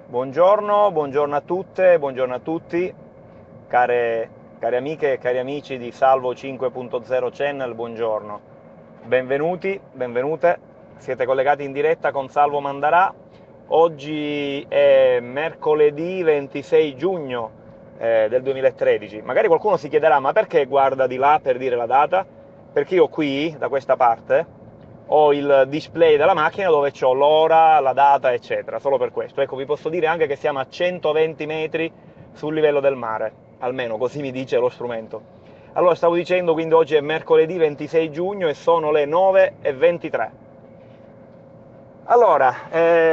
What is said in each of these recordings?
Buongiorno, buongiorno a tutte, buongiorno a tutti, care amiche e cari amici di Salvo 5.0 Channel, buongiorno. Benvenuti, benvenute, siete collegati in diretta con Salvo Mandarà. Oggi è mercoledì 26 giugno del 2013. Magari qualcuno si chiederà, ma perché guarda di là per dire la data? Perché io qui, da questa parte, ho il display della macchina dove ho l'ora, la data, eccetera, solo per questo. Ecco, vi posso dire anche che siamo a 120 metri sul livello del mare, almeno così mi dice lo strumento. Allora, stavo dicendo, quindi oggi è mercoledì 26 giugno e sono le 9:23. Allora,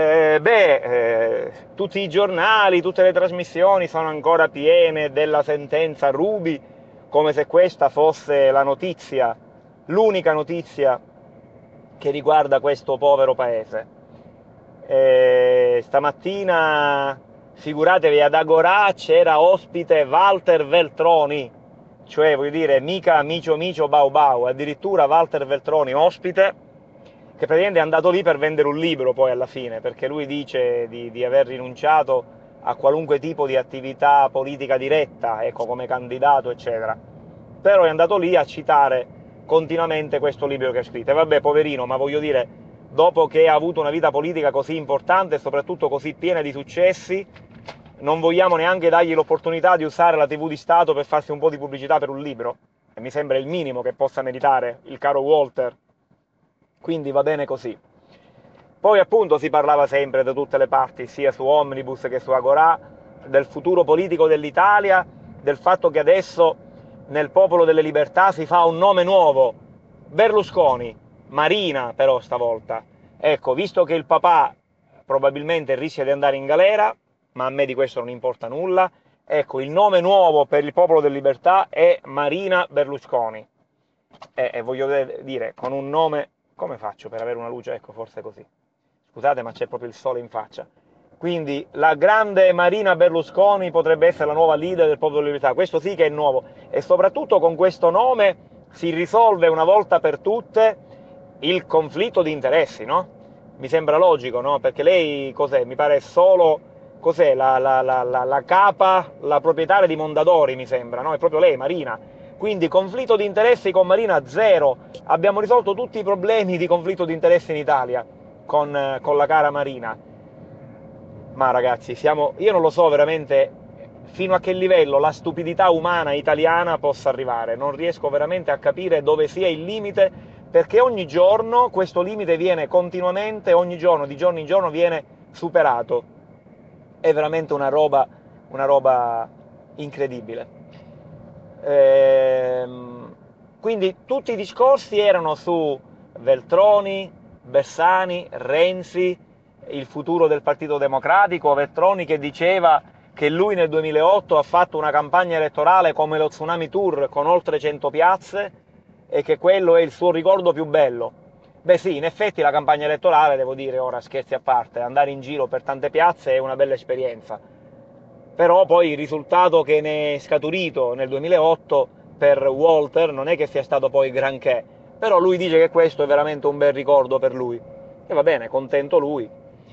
tutti i giornali, tutte le trasmissioni sono ancora piene della sentenza Ruby, come se questa fosse la notizia, l'unica notizia che riguarda questo povero paese. Stamattina, figuratevi, ad Agorà c'era ospite Walter Veltroni, cioè voglio dire, mica Micio Micio Bau Bau, addirittura Walter Veltroni ospite, che praticamente è andato lì per vendere un libro poi alla fine, perché lui dice di aver rinunciato a qualunque tipo di attività politica diretta, ecco, come candidato, eccetera. Però è andato lì a citare continuamente questo libro che ha scritto. E vabbè, poverino, ma voglio dire, dopo che ha avuto una vita politica così importante e soprattutto così piena di successi, non vogliamo neanche dargli l'opportunità di usare la TV di Stato per farsi un po' di pubblicità per un libro? E mi sembra il minimo che possa meritare il caro Walter. Quindi va bene così. Poi appunto si parlava sempre da tutte le parti, sia su Omnibus che su Agorà, del futuro politico dell'Italia, del fatto che adesso nel Popolo delle Libertà si fa un nome nuovo, Berlusconi, Marina però stavolta. Ecco, visto che il papà probabilmente rischia di andare in galera, ma a me di questo non importa nulla, ecco, il nome nuovo per il Popolo delle Libertà è Marina Berlusconi. E voglio dire, con un nome, come faccio per avere una luce? Ecco, forse così. Scusate, ma c'è proprio il sole in faccia. Quindi la grande Marina Berlusconi potrebbe essere la nuova leader del Popolo della Libertà, questo sì che è nuovo, e soprattutto con questo nome si risolve una volta per tutte il conflitto di interessi, no? Mi sembra logico, no? Perché lei cos'è? Mi pare solo, cos'è? La capa, la proprietaria di Mondadori, mi sembra, no? È proprio lei, Marina. Quindi conflitto di interessi con Marina zero. Abbiamo risolto tutti i problemi di conflitto di interessi in Italia con la cara Marina. Ma ragazzi, io non lo so veramente fino a che livello la stupidità umana italiana possa arrivare. Non riesco veramente a capire dove sia il limite, perché ogni giorno questo limite viene continuamente, ogni giorno, di giorno in giorno viene superato. È veramente una roba incredibile. Quindi tutti i discorsi erano su Veltroni, Bersani, Renzi, il futuro del Partito Democratico, Veltroni che diceva che lui nel 2008 ha fatto una campagna elettorale come lo Tsunami Tour con oltre 100 piazze e che quello è il suo ricordo più bello. Beh sì, in effetti la campagna elettorale, devo dire, ora scherzi a parte, andare in giro per tante piazze è una bella esperienza. Però poi il risultato che ne è scaturito nel 2008 per Walter non è che sia stato poi granché, però lui dice che questo è veramente un bel ricordo per lui. E va bene, contento lui.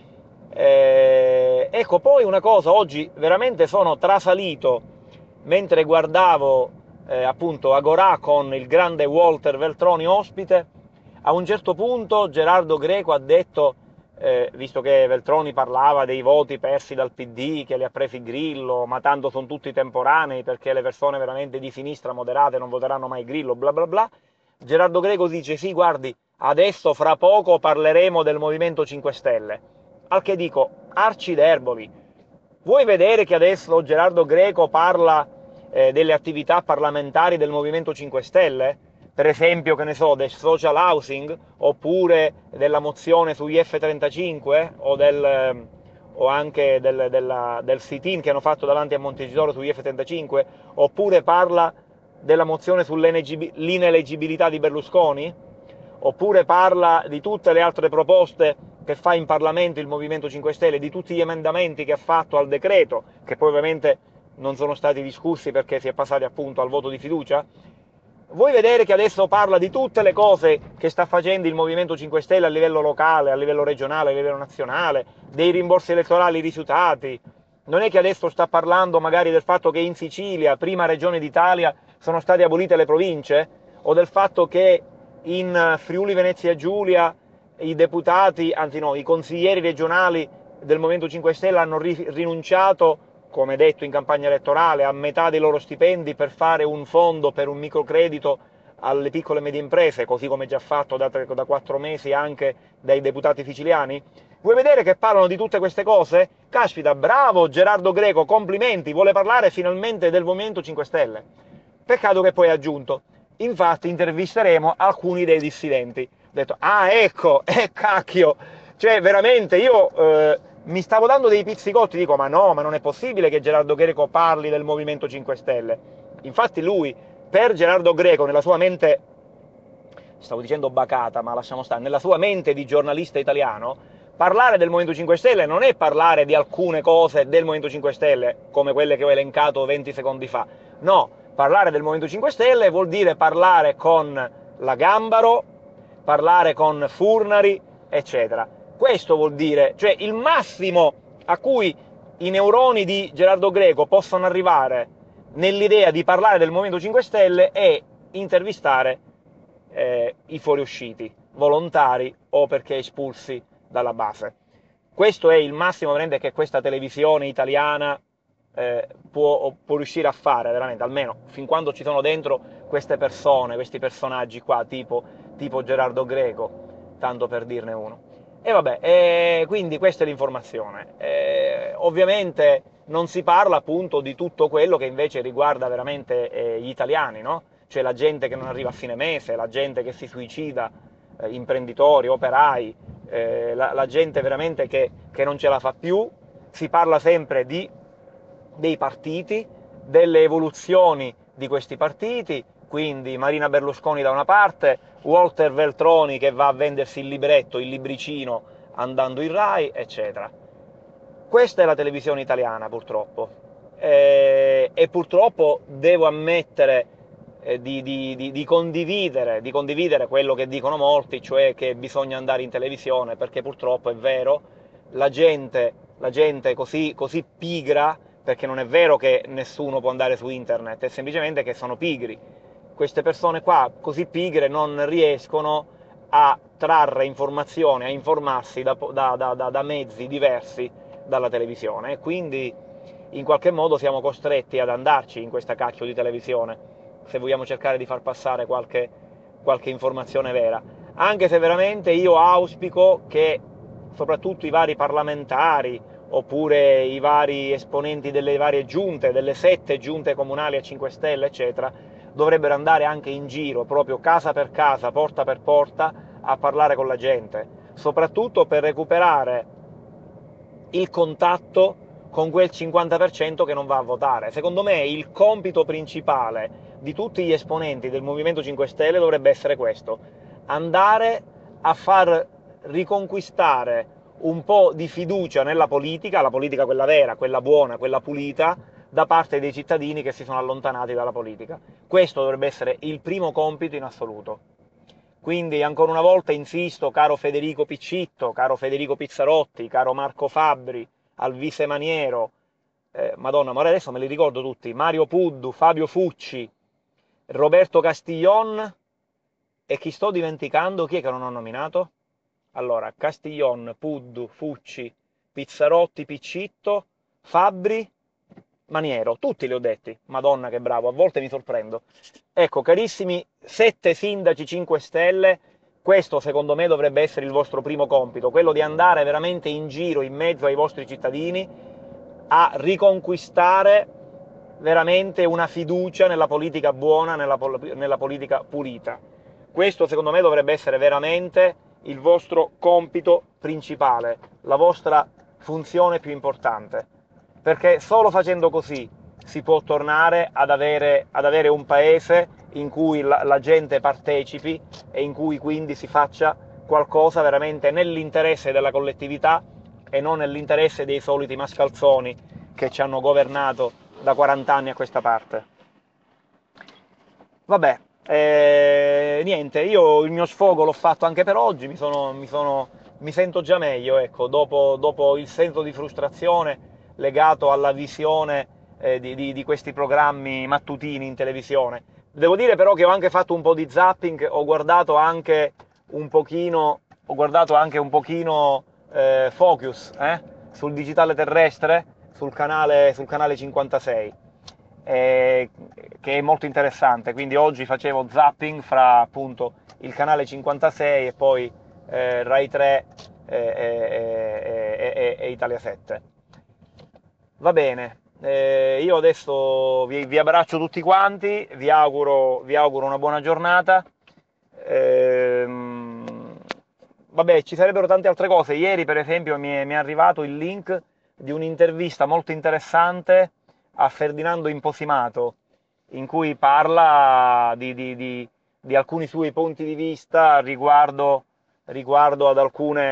Ecco, poi una cosa, oggi veramente sono trasalito mentre guardavo appunto Agorà con il grande Walter Veltroni ospite. A un certo punto Gerardo Greco ha detto, visto che Veltroni parlava dei voti persi dal PD, che li ha presi Grillo, ma tanto sono tutti temporanei perché le persone veramente di sinistra moderate non voteranno mai Grillo, bla bla bla, Gerardo Greco dice sì, guardi, adesso fra poco parleremo del Movimento 5 Stelle. Al che dico, arciderboli, vuoi vedere che adesso Gerardo Greco parla delle attività parlamentari del Movimento 5 Stelle? Per esempio, che ne so, del social housing, oppure della mozione sugli F-35, o anche del sit-in che hanno fatto davanti a Montecitorio sugli F-35, oppure parla della mozione sull'ineleggibilità di Berlusconi, oppure parla di tutte le altre proposte che fa in Parlamento il Movimento 5 Stelle, di tutti gli emendamenti che ha fatto al decreto, che poi ovviamente non sono stati discussi perché si è passati appunto al voto di fiducia. Vuoi vedere che adesso parla di tutte le cose che sta facendo il Movimento 5 Stelle a livello locale, a livello regionale, a livello nazionale, dei rimborsi elettorali rifiutati? Non è che adesso sta parlando magari del fatto che in Sicilia, prima regione d'Italia, sono state abolite le province? O del fatto che in Friuli Venezia Giulia i deputati, anzi no, i consiglieri regionali del Movimento 5 Stelle hanno rinunciato, come detto in campagna elettorale, a metà dei loro stipendi per fare un fondo per un microcredito alle piccole e medie imprese, così come già fatto da 4 mesi anche dai deputati siciliani? Vuoi vedere che parlano di tutte queste cose? Caspita, bravo Gerardo Greco, complimenti, vuole parlare finalmente del Movimento 5 Stelle. Peccato che poi ha aggiunto, infatti intervisteremo alcuni dei dissidenti. Ho detto, ah ecco, cacchio, cioè veramente io mi stavo dando dei pizzicotti, dico, ma no, ma non è possibile che Gerardo Greco parli del Movimento 5 Stelle. Infatti lui, per Gerardo Greco, nella sua mente, stavo dicendo bacata, ma lasciamo stare, nella sua mente di giornalista italiano, parlare del Movimento 5 Stelle non è parlare di alcune cose del Movimento 5 Stelle, come quelle che ho elencato 20 secondi fa. No, parlare del Movimento 5 Stelle vuol dire parlare con la Gambaro, parlare con Furnari, eccetera. Questo vuol dire, cioè il massimo a cui i neuroni di Gerardo Greco possono arrivare nell'idea di parlare del Movimento 5 Stelle è intervistare i fuoriusciti, volontari o perché espulsi dalla base. Questo è il massimo veramente che questa televisione italiana può riuscire a fare, veramente, almeno fin quando ci sono dentro queste persone, questi personaggi qua, tipo Gerardo Greco, tanto per dirne uno. E vabbè, quindi questa è l'informazione. Ovviamente non si parla appunto di tutto quello che invece riguarda veramente gli italiani, no? Cioè la gente che non arriva a fine mese, la gente che si suicida, imprenditori, operai, la gente veramente che non ce la fa più. Si parla sempre dei partiti, delle evoluzioni di questi partiti, quindi Marina Berlusconi da una parte, Walter Veltroni che va a vendersi il libretto, il libricino andando in Rai, eccetera. Questa è la televisione italiana, purtroppo. E purtroppo devo ammettere di condividere quello che dicono molti, cioè che bisogna andare in televisione, perché purtroppo è vero, la gente è così pigra, perché non è vero che nessuno può andare su internet, è semplicemente che sono pigri. Queste persone qua, così pigre, non riescono a trarre informazioni, a informarsi da mezzi diversi dalla televisione, e quindi in qualche modo siamo costretti ad andarci in questa cacchio di televisione se vogliamo cercare di far passare qualche informazione vera. Anche se veramente io auspico che soprattutto i vari parlamentari oppure i vari esponenti delle varie giunte, delle 7 giunte comunali a 5 Stelle, eccetera, dovrebbero andare anche in giro, proprio casa per casa, porta per porta, a parlare con la gente, soprattutto per recuperare il contatto con quel 50% che non va a votare. Secondo me il compito principale di tutti gli esponenti del Movimento 5 Stelle dovrebbe essere questo: andare a far riconquistare un po' di fiducia nella politica, la politica quella vera, quella buona, quella pulita, da parte dei cittadini che si sono allontanati dalla politica. Questo dovrebbe essere il primo compito in assoluto. Quindi ancora una volta insisto, caro Federico Piccitto, caro Federico Pizzarotti, caro Marco Fabbri, Alvise Maniero, Madonna, ma ora adesso me li ricordo tutti, Mario Puddu, Fabio Fucci, Roberto Castiglion, e chi sto dimenticando? Chi è che non ho nominato? Allora, Castiglion, Puddu, Fucci, Pizzarotti, Piccitto, Fabbri, Maniero, tutti li ho detti. Madonna che bravo, a volte mi sorprendo. Ecco, carissimi 7 sindaci 5 Stelle, questo secondo me dovrebbe essere il vostro primo compito, quello di andare veramente in giro, in mezzo ai vostri cittadini, a riconquistare veramente una fiducia nella politica buona, nella politica pulita. Questo secondo me dovrebbe essere veramente il vostro compito principale, la vostra funzione più importante, perché solo facendo così si può tornare ad avere un paese in cui la gente partecipi e in cui quindi si faccia qualcosa veramente nell'interesse della collettività e non nell'interesse dei soliti mascalzoni che ci hanno governato da 40 anni a questa parte. Vabbè, Niente, io il mio sfogo l'ho fatto anche per oggi, mi sento già meglio, ecco, dopo il senso di frustrazione legato alla visione di questi programmi mattutini in televisione. Devo dire però che ho anche fatto un po' di zapping, ho guardato anche un pochino Focus, sul digitale terrestre, sul canale 56, eh, che è molto interessante. Quindi oggi facevo zapping fra appunto il canale 56 e poi Rai 3 e Italia 7. Va bene, io adesso vi abbraccio tutti quanti, vi auguro una buona giornata. Vabbè, ci sarebbero tante altre cose. Ieri, per esempio, mi è arrivato il link di un'intervista molto interessante a Ferdinando Imposimato, in cui parla di alcuni suoi punti di vista riguardo ad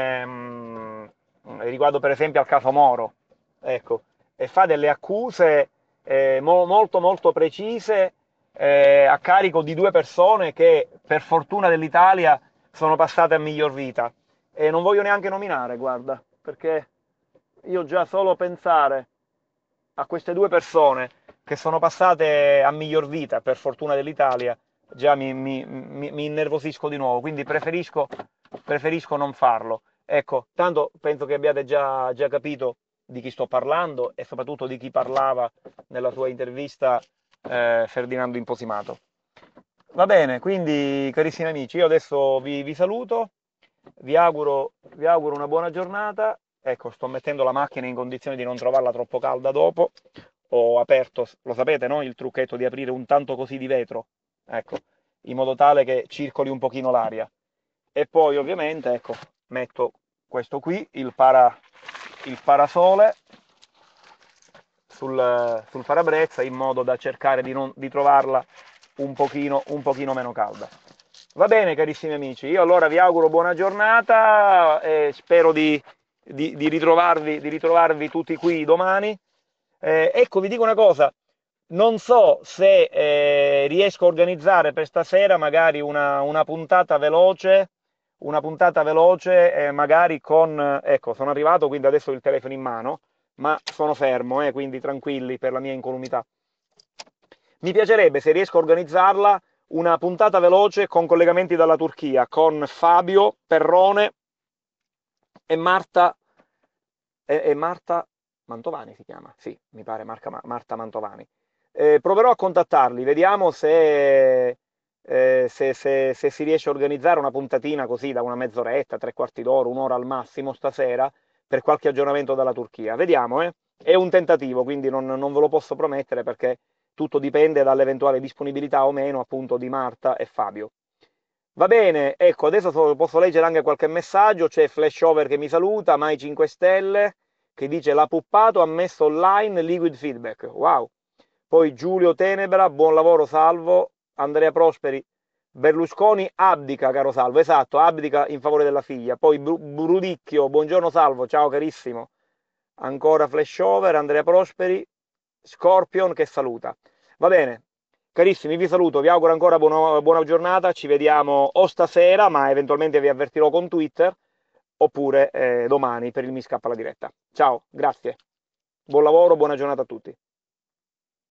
riguardo per esempio al caso Moro, ecco, e fa delle accuse molto molto precise a carico di due persone che per fortuna dell'Italia sono passate a miglior vita. E non voglio neanche nominare, guarda, perché io già solo pensare a queste due persone che sono passate a miglior vita per fortuna dell'Italia, già mi innervosisco di nuovo, quindi preferisco non farlo. Ecco, tanto penso che abbiate già capito di chi sto parlando e soprattutto di chi parlava nella sua intervista Ferdinando Imposimato. Va bene, quindi carissimi amici, io adesso vi saluto, vi auguro una buona giornata. Ecco, sto mettendo la macchina in condizione di non trovarla troppo calda dopo. Ho aperto, lo sapete, no? Il trucchetto di aprire un tanto così di vetro, ecco, in modo tale che circoli un pochino l'aria. E poi ovviamente, ecco, metto questo qui, il parasole sul parabrezza in modo da cercare di trovarla un pochino meno calda. Va bene, carissimi amici, io allora vi auguro buona giornata e spero di ritrovarvi tutti qui domani. Ecco, vi dico una cosa, non so se riesco a organizzare per stasera magari una puntata veloce, magari con, ecco, sono arrivato, quindi adesso ho il telefono in mano, ma sono fermo, quindi tranquilli per la mia incolumità. Mi piacerebbe, se riesco a organizzarla, una puntata veloce con collegamenti dalla Turchia, con Fabio Perrone e Marta Mantovani si chiama, sì, mi pare Marta Mantovani. Proverò a contattarli, vediamo se si riesce a organizzare una puntatina così da una mezz'oretta, tre quarti d'ora, un'ora al massimo stasera per qualche aggiornamento dalla Turchia. Vediamo, eh? È un tentativo, quindi non ve lo posso promettere perché tutto dipende dall'eventuale disponibilità o meno appunto di Marta e Fabio. Va bene, ecco, adesso posso leggere anche qualche messaggio, c'è Flashover che mi saluta, Mai 5 Stelle, che dice la Puppato ha messo online liquid feedback, wow. Poi Giulio Tenebra, buon lavoro Salvo, Andrea Prosperi, Berlusconi abdica caro Salvo, esatto, abdica in favore della figlia. Poi Brudicchio, buongiorno Salvo, ciao carissimo. Ancora Flashover, Andrea Prosperi, Scorpion che saluta. Va bene, carissimi, vi saluto, vi auguro ancora buona giornata, ci vediamo o stasera, ma eventualmente vi avvertirò con Twitter, oppure domani per il Mi Scappa la diretta. Ciao, grazie, buon lavoro, buona giornata a tutti.